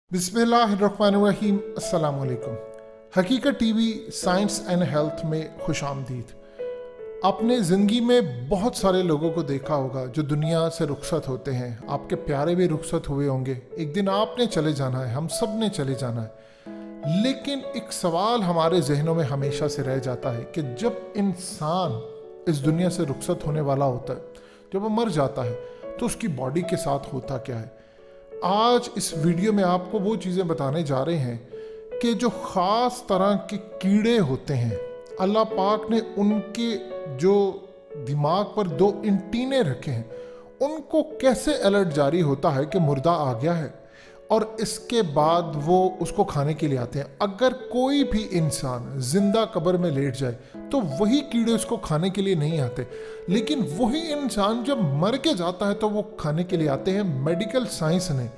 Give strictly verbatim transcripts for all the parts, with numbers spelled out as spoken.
बिस्मिल्लाहिर्रहमानिर्रहीम। अस्सलाम वालेकुम। हकीकत टीवी साइंस एंड हेल्थ में खुश आमदीद। आपने ज़िंदगी में बहुत सारे लोगों को देखा होगा जो दुनिया से रुखसत होते हैं। आपके प्यारे भी रुखसत हुए होंगे। एक दिन आपने चले जाना है, हम सब ने चले जाना है। लेकिन एक सवाल हमारे जहनों में हमेशा से रह जाता है कि जब इंसान इस दुनिया से रुखसत होने वाला होता है, जब वो मर जाता है, तो उसकी बॉडी के साथ होता क्या है। आज इस वीडियो में आपको वो चीज़ें बताने जा रहे हैं कि जो ख़ास तरह के कीड़े होते हैं, अल्लाह पाक ने उनके जो दिमाग पर दो एंटीने रखे हैं, उनको कैसे अलर्ट जारी होता है कि मुर्दा आ गया है, और इसके बाद वो उसको खाने के लिए आते हैं। अगर कोई भी इंसान जिंदा कब्र में लेट जाए तो वही कीड़े उसको खाने के लिए नहीं आते, लेकिन वही इंसान जब मर के जाता है तो वो खाने के लिए आते हैं। मेडिकल साइंस ने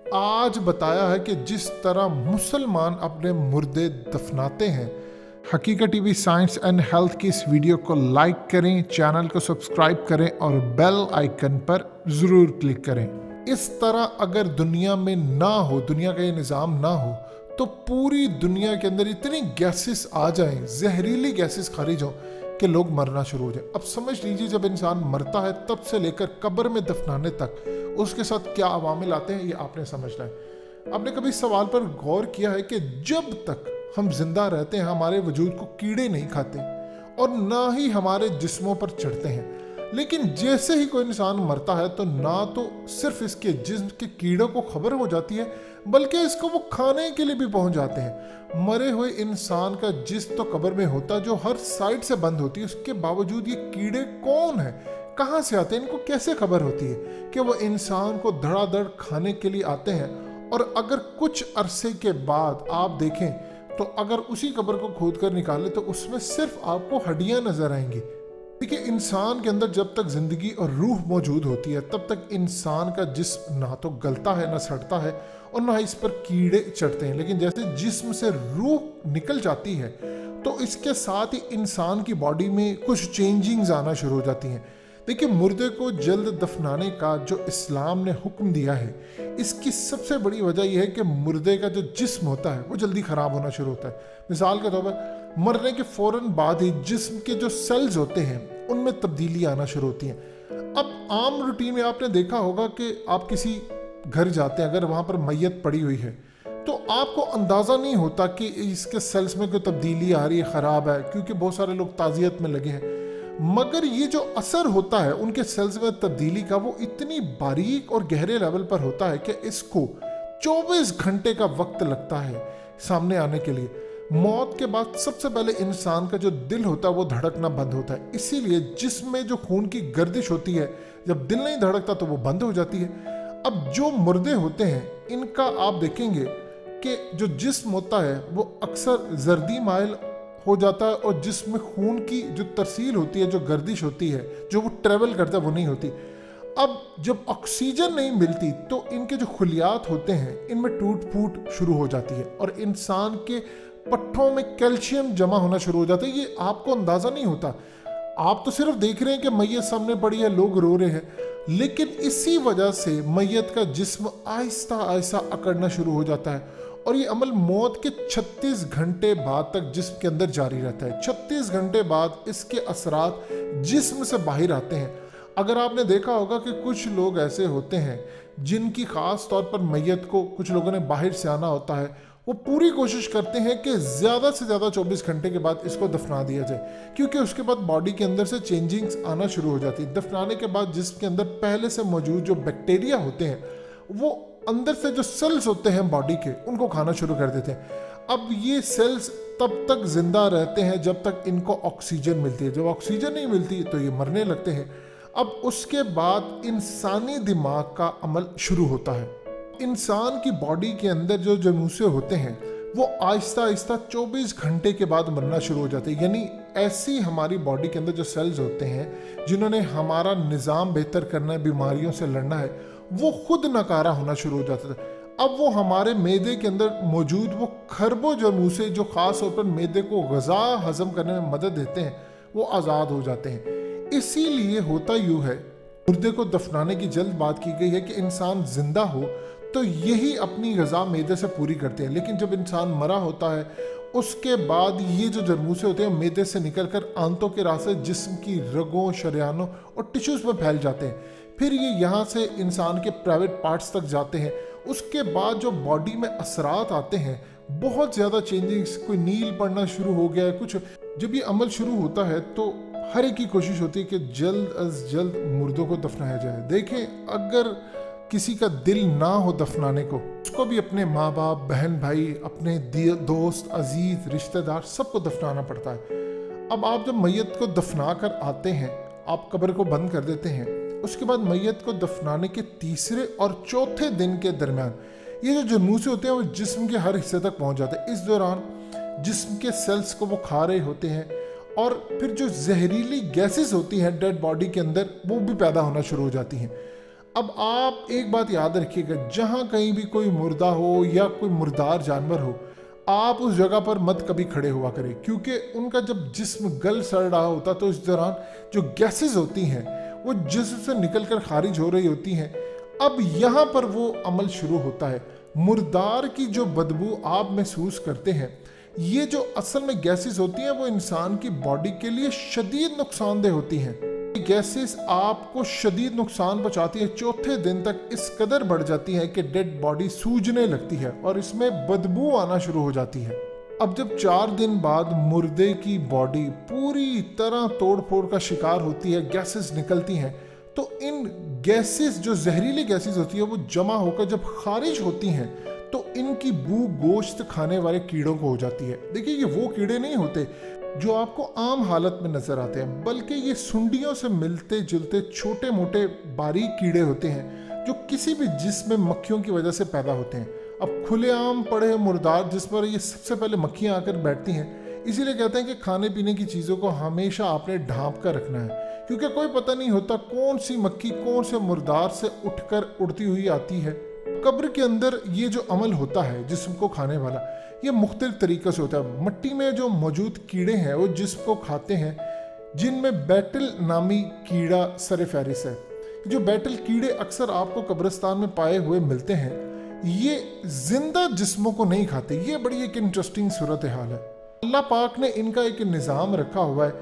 आज बताया है कि जिस तरह मुसलमान अपने मुर्दे दफनाते हैं। हकीकत टीवी साइंस एंड हेल्थ की इस वीडियो को लाइक करें, चैनल को सब्सक्राइब करें और बेल आइकन पर ज़रूर क्लिक करें। इस तरह अगर दुनिया में ना हो, दुनिया का ये निज़ाम ना हो, तो पूरी दुनिया के अंदर इतनी गैसेस आ जाएं, जहरीली गैसेस खारिज हों कि लोग मरना शुरू हो जाए। अब समझ लीजिए, जब इंसान मरता है तब से लेकर कब्र में दफनाने तक उसके साथ क्या अवामिल आते हैं, ये आपने समझना है। आपने कभी इस सवाल पर गौर किया है कि जब तक हम जिंदा रहते हैं हमारे वजूद को कीड़े नहीं खाते और ना ही हमारे जिस्मों पर चढ़ते हैं, लेकिन जैसे ही कोई इंसान मरता है तो ना तो सिर्फ इसके जिस्म के कीड़ों को खबर हो जाती है, बल्कि इसको वो खाने के लिए भी पहुंच जाते हैं। मरे हुए इंसान का जिस्म तो कब्र में होता जो हर साइड से बंद होती है, उसके बावजूद ये कीड़े कौन है, कहाँ से आते हैं, इनको कैसे खबर होती है कि वो इंसान को धड़ाधड़ खाने के लिए आते हैं। और अगर कुछ अरसे के बाद आप देखें तो अगर उसी कब्र को खोद कर निकाले तो उसमें सिर्फ आपको हड्डियां नजर आएंगी। देखिए, इंसान के अंदर जब तक जिंदगी और रूह मौजूद होती है तब तक इंसान का जिस्म ना तो गलता है, ना सड़ता है और ना इस पर कीड़े चढ़ते हैं। लेकिन जैसे जिस्म से रूह निकल जाती है तो इसके साथ ही इंसान की बॉडी में कुछ चेंजिंग्स आना शुरू हो जाती हैं। देखिए, मुर्दे को जल्द दफनाने का जो इस्लाम ने हुक्म दिया है, इसकी सबसे बड़ी वजह यह है कि मुर्दे का जो जिस्म होता है वो जल्दी ख़राब होना शुरू होता है। मिसाल के तौर पर मरने के फ़ौरन बाद ही जिस्म के जो सेल्स होते हैं उनमें तब्दीली आना शुरू होती है। अब आम रूटीन में आपने देखा होगा कि आप किसी घर जाते हैं, अगर वहाँ पर मैयत पड़ी हुई है तो आपको अंदाज़ा नहीं होता कि इसके सेल्स में कोई तब्दीली आ रही है, ख़राब है, क्योंकि बहुत सारे लोग ताज़ियत में लगे हैं। मगर ये जो असर होता है उनके सेल्स में तब्दीली का, वो इतनी बारीक और गहरे लेवल पर होता है कि इसको चौबीस घंटे का वक्त लगता है सामने आने के लिए। मौत के बाद सबसे पहले इंसान का जो दिल होता है वो धड़कना बंद होता है, इसीलिए जिसमें जो खून की गर्दिश होती है, जब दिल नहीं धड़कता तो वो बंद हो जाती है। अब जो मुर्दे होते हैं इनका आप देखेंगे कि जो जिस्म होता है वो अक्सर जर्दी माइल हो जाता है और जिसमें खून की जो तरसील होती है, जो गर्दिश होती है, जो वो ट्रेवल करता है, वो नहीं होती। अब जब ऑक्सीजन नहीं मिलती तो इनके जो खुलियात होते हैं इनमें टूट फूट शुरू हो जाती है और इंसान के पट्टों में कैल्शियम जमा होना शुरू हो जाता है। ये आपको अंदाज़ा नहीं होता, आप तो सिर्फ देख रहे हैं कि मैयत सामने पड़ी है, लोग रो रहे हैं, लेकिन इसी वजह से मैयत का जिस्म आहिस्ता आहिस्ता अकड़ना शुरू हो जाता है और ये अमल मौत के छत्तीस घंटे बाद तक जिस्म के अंदर जारी रहता है। छत्तीस घंटे बाद इसके असरात जिस्म से बाहर आते हैं। अगर आपने देखा होगा कि कुछ लोग ऐसे होते हैं जिनकी ख़ास तौर पर मैयत को कुछ लोगों ने बाहर से आना होता है, वो पूरी कोशिश करते हैं कि ज़्यादा से ज़्यादा चौबीस घंटे के बाद इसको दफना दिया जाए, क्योंकि उसके बाद बॉडी के अंदर से चेंजिंग्स आना शुरू हो जाती है। दफनाने के बाद जिसके अंदर पहले से मौजूद जो बैक्टीरिया होते हैं वो अंदर से जो सेल्स होते हैं बॉडी के, उनको खाना शुरू कर देते हैं। अब ये सेल्स तब तक जिंदा रहते हैं जब तक इनको ऑक्सीजन मिलती है। जब ऑक्सीजन नहीं मिलती तो ये मरने लगते हैं। अब उसके बाद इंसानी दिमाग का अमल शुरू होता है। इंसान की बॉडी के अंदर जो जमूसे होते हैं वो आहिस्ता आहिस्ता चौबीस घंटे के बाद मरना शुरू हो जाते हैं। यानी ऐसी हमारी बॉडी के अंदर जो सेल्स होते हैं जिन्होंने हमारा निज़ाम बेहतर करना है, बीमारियों से लड़ना है, वो खुद नकारा होना शुरू हो जाता था। अब वो हमारे मैदे के अंदर मौजूद वो खरबो जमूसे जो ख़ास तौर पर मैदे को ग़ज़ा हज़म करने में मदद देते हैं, वो आज़ाद हो जाते हैं। इसीलिए होता यूँ है, मुर्दे को दफनाने की जल्द बात की गई है कि इंसान जिंदा हो तो यही अपनी ग़िज़ा मैदे से पूरी करते हैं। लेकिन जब इंसान मरा होता है उसके बाद ये जो जरमूसे होते हैं मैदे से निकलकर आंतों के रास्ते जिस्म की रगों, शरियानों और टिश्यूज़ में फैल जाते हैं। फिर ये यहाँ से इंसान के प्राइवेट पार्ट्स तक जाते हैं। उसके बाद जो बॉडी में असरात आते हैं, बहुत ज़्यादा चेंजेस, कोई नील पड़ना शुरू हो गया है कुछ। जब ये अमल शुरू होता है तो हर एक की कोशिश होती है कि जल्द अज जल्द मुर्दों को दफनाया जाए। देखें, अगर किसी का दिल ना हो दफनाने को, उसको भी अपने माँ बाप, बहन भाई, अपने दोस्त, अजीज, रिश्तेदार सबको दफनाना पड़ता है। अब आप जब मैयत को दफना कर आते हैं, आप कब्र को बंद कर देते हैं। उसके बाद मैयत को दफनाने के तीसरे और चौथे दिन के दरमियान ये जो जरमूसे होते हैं वो जिस्म के हर हिस्से तक पहुंच जाते हैं। इस दौरान जिस्म के सेल्स को वो खा रहे होते हैं और फिर जो जहरीली गैसेस होती हैं डेड बॉडी के अंदर वो भी पैदा होना शुरू हो जाती हैं। अब आप एक बात याद रखिएगा, जहाँ कहीं भी कोई मुर्दा हो या कोई मुर्दार जानवर हो, आप उस जगह पर मत कभी खड़े हुआ करें, क्योंकि उनका जब जिस्म गल सड़ रहा होता तो इस दौरान जो गैसेस होती हैं वो जिस्म से निकलकर खारिज हो रही होती हैं। अब यहाँ पर वो अमल शुरू होता है। मुर्दार की जो बदबू आप महसूस करते हैं, ये जो असल में गैसेस होती हैं वो इंसान की बॉडी के लिए शदीद नुकसानदेह होती हैं। गैसेस आपको शदीद नुकसान पहुंचाती है। चौथे दिन तक इस कदर बढ़ जाती है कि डेड बॉडी सूजने लगती है और इसमें बदबू आना शुरू हो जाती है। अब जब चार दिन बाद मुर्दे की बॉडी पूरी तरह तोड़ फोड़ का शिकार होती है, गैसेस निकलती हैं, तो इन गैसेस, जो जहरीली गैसेस होती है, वो जमा होकर जब खारिज होती हैं तो इनकी बू गोश्त खाने वाले कीड़ों को हो जाती है। देखिए, ये वो कीड़े नहीं होते जो आपको आम हालत में नजर आते हैं, बल्कि ये सुंडियों से मिलते जुलते छोटे मोटे बारीक कीड़े होते हैं जो किसी भी जिस्म में मक्खियों की वजह से पैदा होते हैं। अब खुलेआम पड़े मुर्दार जिस पर ये सबसे पहले मक्खियां आकर बैठती हैं, इसीलिए कहते हैं कि खाने पीने की चीज़ों को हमेशा आपने ढांप कर रखना है, क्योंकि कोई पता नहीं होता कौन सी मक्खी कौन से मुर्दार से उठकर उड़ती हुई आती है। कब्र के अंदर ये जो अमल होता है जिस्म को खाने वाला, ये मुख्तलिफ तरीक़े से होता है। मिट्टी में जो मौजूद कीड़े हैं वो जिस्म को खाते हैं, जिनमें बैटल नामी कीड़ा सर फहरिस्त है। जो बैटल कीड़े अक्सर आपको कब्रिस्तान में पाए हुए मिलते हैं, ये जिंदा जिस्मों को नहीं खाते। ये बड़ी एक इंटरेस्टिंग सूरत हाल है। अल्लाह पाक ने इनका एक निज़ाम रखा हुआ है।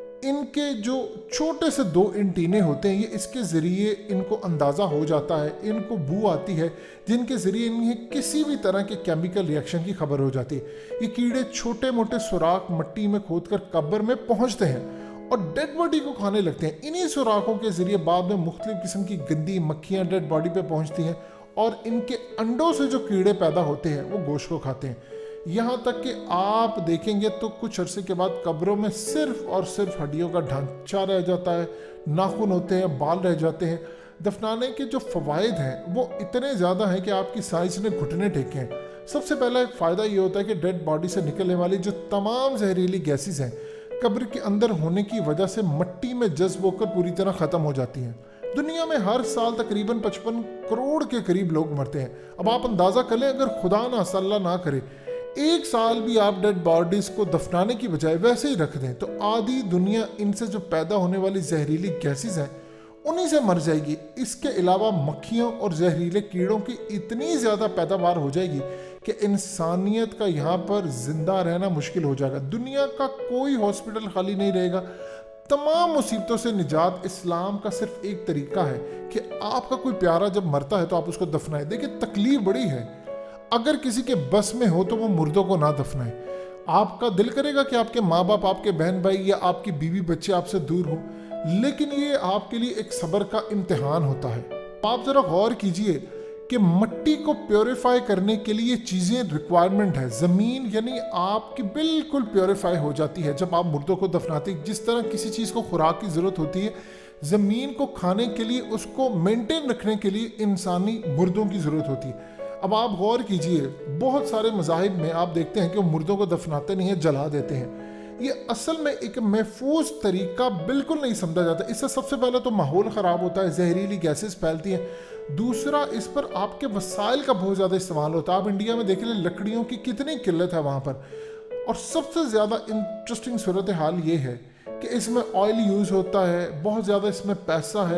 इनके जो छोटे से दो एंटीने होते हैं, ये इसके ज़रिए इनको अंदाज़ा हो जाता है, इनको बू आती है, जिनके ज़रिए इन्हें किसी भी तरह के केमिकल रिएक्शन की खबर हो जाती है। ये कीड़े छोटे मोटे सुराख मिट्टी में खोदकर कब्र में पहुंचते हैं और डेड बॉडी को खाने लगते हैं। इन्हीं सुराखों के ज़रिए बाद में मुख्तलिफ किस्म की गंदी मक्खियाँ डेड बॉडी पर पहुँचती हैं और इनके अंडों से जो कीड़े पैदा होते हैं वो गोश्त को खाते हैं। यहाँ तक कि आप देखेंगे तो कुछ अरसे के बाद कब्रों में सिर्फ और सिर्फ हड्डियों का ढांचा रह जाता है, नाखून होते हैं, बाल रह जाते हैं। दफनाने के जो फ़वाइद हैं वो इतने ज़्यादा हैं कि आपकी साइंस ने घुटने टेके हैं। सबसे पहला एक फ़ायदा ये होता है कि डेड बॉडी से निकलने वाली जो तमाम जहरीली गैसेस हैं कब्र के अंदर होने की वजह से मिट्टी में जज्ब होकर पूरी तरह ख़त्म हो जाती हैं। दुनिया में हर साल तकरीबन पचपन करोड़ के करीब लोग मरते हैं। अब आप अंदाज़ा कर लें, अगर खुदा ना अल्लाह ना करे एक साल भी आप डेड बॉडीज़ को दफनाने की बजाय वैसे ही रख दें, तो आधी दुनिया इनसे जो पैदा होने वाली जहरीली गैसेस हैं उन्हीं से मर जाएगी। इसके अलावा मक्खियों और जहरीले कीड़ों की इतनी ज़्यादा पैदावार हो जाएगी कि इंसानियत का यहाँ पर जिंदा रहना मुश्किल हो जाएगा। दुनिया का कोई हॉस्पिटल खाली नहीं रहेगा। तमाम मुसीबतों से निजात इस्लाम का सिर्फ एक तरीका है कि आपका कोई प्यारा जब मरता है तो आप उसको दफनाएं। देखिए, तकलीफ बड़ी है। अगर किसी के बस में हो तो वो मुर्दों को ना दफनाएं। आपका दिल करेगा कि आपके माँ बाप, आपके बहन भाई या आपकी बीवी बच्चे आपसे दूर हो, लेकिन ये आपके लिए एक सब्र का इम्तिहान होता है। आप ज़रा गौर कीजिए कि मिट्टी को प्योरीफाई करने के लिए चीज़ें रिक्वायरमेंट है। ज़मीन यानी आपकी बिल्कुल प्योरीफाई हो जाती है जब आप मुर्दों को दफनाते हैं। जिस तरह किसी चीज़ को खुराक की ज़रूरत होती है, ज़मीन को खाने के लिए, उसको मेंटेन रखने के लिए इंसानी मुर्दों की ज़रूरत होती है। अब आप गौर कीजिए, बहुत सारे मज़ाहिब में आप देखते हैं कि वो मुर्दों को दफनाते नहीं हैं, जला देते हैं। ये असल में एक महफूज तरीका बिल्कुल नहीं समझा जाता। इससे सबसे पहले तो माहौल ख़राब होता है, जहरीली गैसेस फैलती हैं। दूसरा, इस पर आपके वसाइल का बहुत ज़्यादा इस्तेमाल होता है। आप इंडिया में देख लें, लकड़ियों की कितनी किल्लत है वहाँ पर। और सबसे ज़्यादा इंटरेस्टिंग सूरत हाल ये है कि इसमें ऑयल यूज़ होता है, बहुत ज़्यादा इसमें पैसा है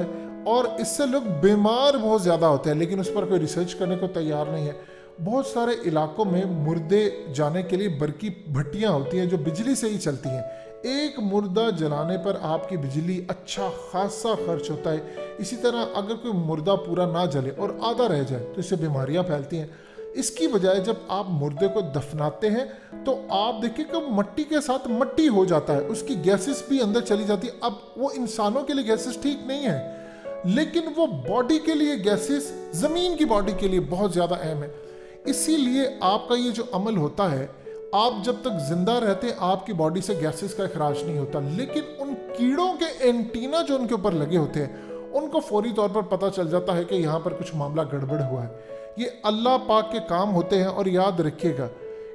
اور اس سے لوگ بیمار بہت زیادہ ہوتے ہیں، لیکن اس پر کوئی ریسرچ کرنے کو تیار نہیں ہے۔ بہت سارے علاقوں میں مردے جانے کے لیے برقی بھٹیاں ہوتی ہیں جو بجلی سے ہی چلتی ہیں۔ ایک مردہ جلانے پر آپ کی بجلی اچھا خاصا خرچ ہوتا ہے۔ اسی طرح اگر کوئی مردہ پورا نہ جلے اور آدھا رہ جائے تو اس سے بیماریاں پھیلتی ہیں۔ اس کی بجائے جب آپ مردے کو دفناتے ہیں تو آپ دیکھیں کہ مٹی کے ساتھ مٹی ہو جاتا ہے، اس کی گیسز بھی اندر چلی جاتی ہے۔ اب وہ انسانوں کے لیے گیسز ٹھیک نہیں ہے، لیکن وہ باڈی کے لیے گیسز زمین کی باڈی کے لیے بہت زیادہ اہم ہے۔ اسی لیے آپ کا یہ جو عمل ہوتا ہے، آپ جب تک زندہ رہتے ہیں آپ کی باڈی سے گیسز کا اخراج نہیں ہوتا، لیکن ان کیڑوں کے اینٹینا جو ان کے اوپر لگے ہوتے ہیں ان کو فوری طور پر پتہ چل جاتا ہے کہ یہاں پر کچھ معاملہ گڑبڑ ہوا ہے۔ یہ اللہ پاک کے کام ہوتے ہیں۔ اور یاد رکھیے گا،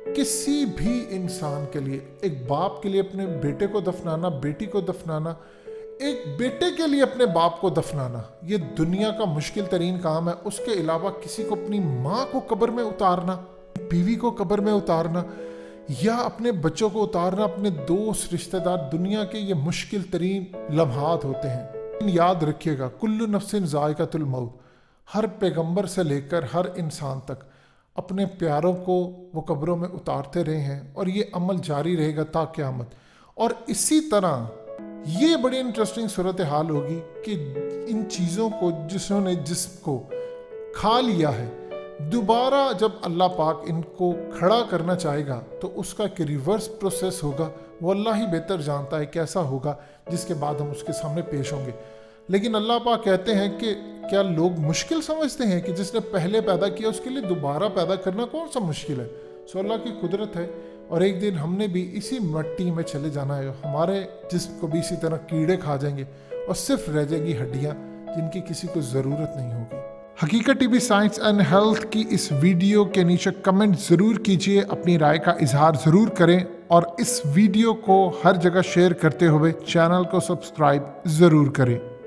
کسی بھی انسان کے لیے، ایک باپ کے لیے اپنے بیٹے کو دفنانا، بیٹی کو دفنانا، ایک بیٹے کے لیے اپنے باپ کو دفنانا، یہ دنیا کا مشکل ترین کام ہے۔ اس کے علاوہ کسی کو اپنی ماں کو قبر میں اتارنا، بیوی کو قبر میں اتارنا، یا اپنے بچوں کو اتارنا، اپنے دوست رشتہ دار، دنیا کے یہ مشکل ترین لمحات ہوتے ہیں۔ یاد رکھیے گا، کل نفس ذائقۃ الموت، ہر پیغمبر سے لے کر ہر انسان تک اپنے پیاروں کو وہ قبروں میں اتارتے رہے ہیں، اور یہ عمل جاری رہے گا تا قیامت۔ اور اسی طرح یہ بڑی انٹرسٹنگ صورتحال ہوگی کہ ان چیزوں کو جسوں نے جسم کو کھا لیا ہے، دوبارہ جب اللہ پاک ان کو کھڑا کرنا چاہے گا تو اس کا ایک ریورس پروسیس ہوگا، وہ اللہ ہی بہتر جانتا ہے کیسا ہوگا، جس کے بعد ہم اس کے سامنے پیش ہوں گے۔ لیکن اللہ پاک کہتے ہیں کہ کیا لوگ مشکل سمجھتے ہیں کہ جس نے پہلے پیدا کیا اس کے لیے دوبارہ پیدا کرنا کون سا مشکل ہے؟ سو اللہ کی قدرت ہے، اور ایک دن ہم نے بھی اسی مٹی میں چلے جانا ہے، ہمارے جسم کو بھی اسی طرح کیڑے کھا جائیں گے، اور صرف رہ جائیں گی ہڈیاں جن کی کسی کو ضرورت نہیں ہوگی۔ حقیقت T V science and health کی اس ویڈیو کے نیچے کمنٹ ضرور کیجئے، اپنی رائے کا اظہار ضرور کریں، اور اس ویڈیو کو ہر جگہ شیئر کرتے ہوئے چینل کو سبسکرائب ضرور کریں۔